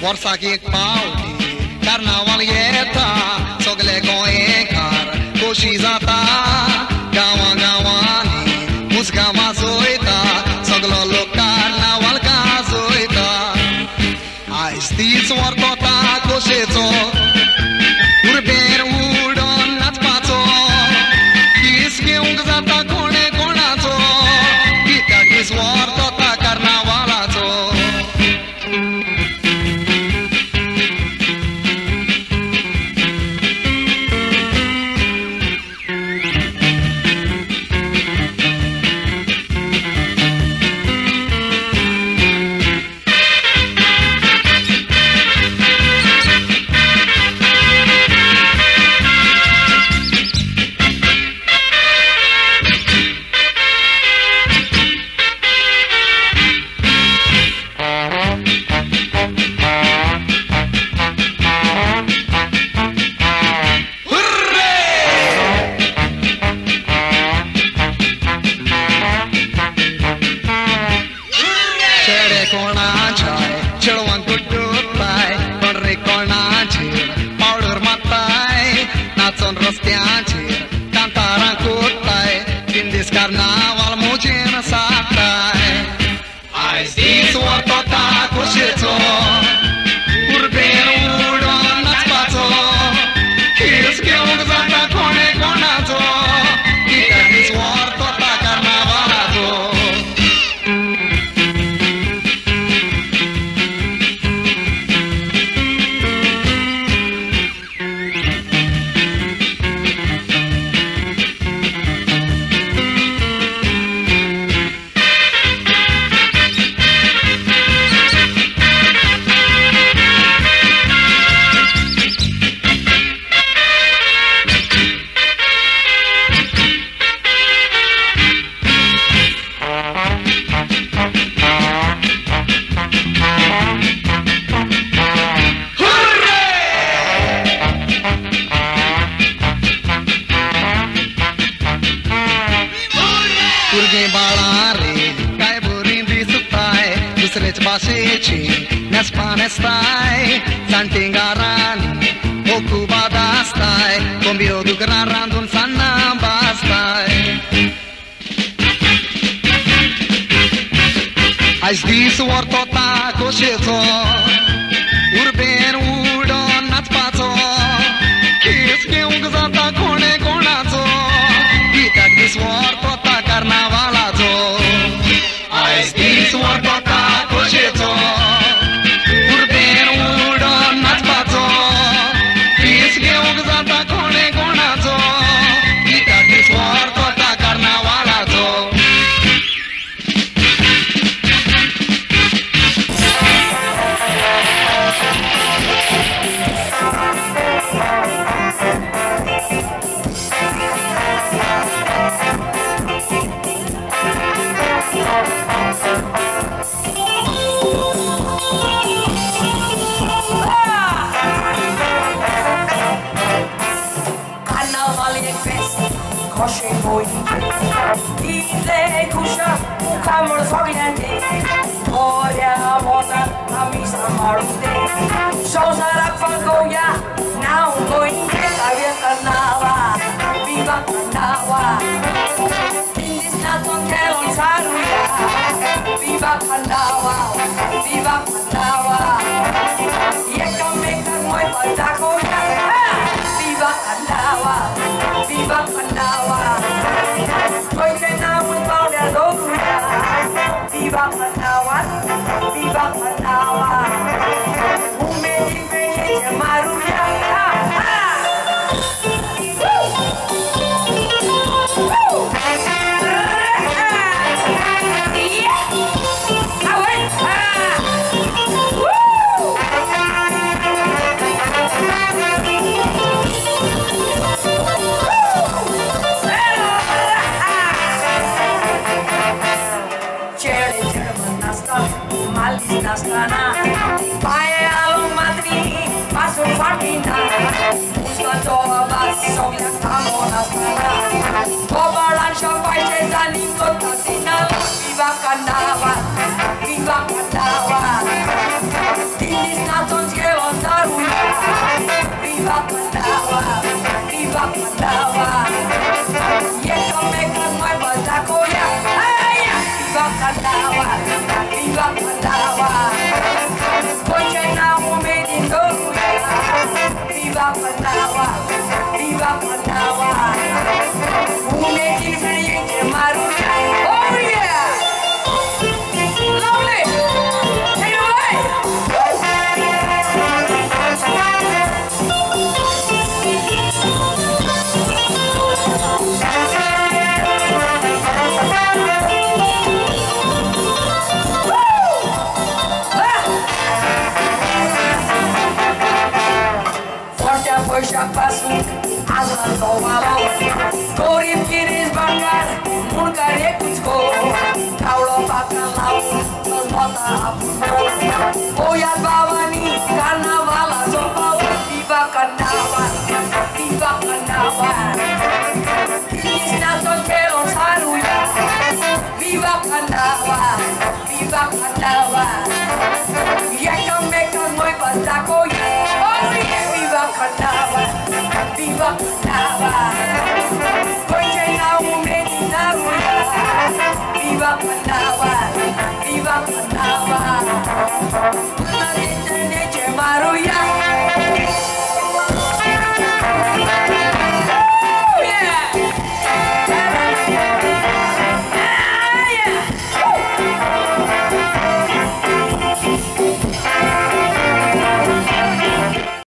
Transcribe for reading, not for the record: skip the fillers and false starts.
वर्षाकी पावली कार्नावाल येता सगळे गोंयकार खोशी जाता गांवा गांवांनी मुसगा वाजोयता सगळो लोक कार्नावाल गाजोयता आयज तीच वर्तता खोशेचो उर्बेर उडोन नाचपाचो किस घेवंक जाता कोणे कोणाचो कित्याक दीस वर्तता कार्नावालाचो Carnaval Morjim satai Ai zis wartota koshecho Urben udon natspacho Kis geung zata kone konacho Kita zis wartota carnavalacho Nespai, Santingarani, Okubadastai, Combio do Granrandun Sanambastai. As dis wartota kosheto, Urben udon natspato, Kis geung zata kone konato, Kitak dis wartota carnavalato. As dis wartota kosheto, Ile kusha ukamor sognante Oria mona amisa marute Shosara fagoya now going Avia Carnaval Viva Carnaval Indis naton kelon saruya Viva Carnaval Viva Carnaval Yeka meka moi patakoya Viva Carnaval Viva Carnaval Viva Carnaval, Viva Carnaval, Umedi Maruya. Pae along Madrid, paso Fartina, Busca toda base, sobia camona sana. Boba lancha paite zaningo tasina, Viva Carnaval, Viva Carnaval. This is not Puncak pasuk, azal tawalo. Korip kiris bakar, murka rekutsko. Kaulo pakan laut, mata apuno. Oyat bawani, karnaval azopau. Viva carnaval, viva carnaval. Krishna son kelon saruya. Viva carnaval, viva carnaval. Yakam mekam moi pastako ye. Oh yeah, viva carnaval, viva carnaval. Koche na umedi naruya. Viva carnaval, viva carnaval.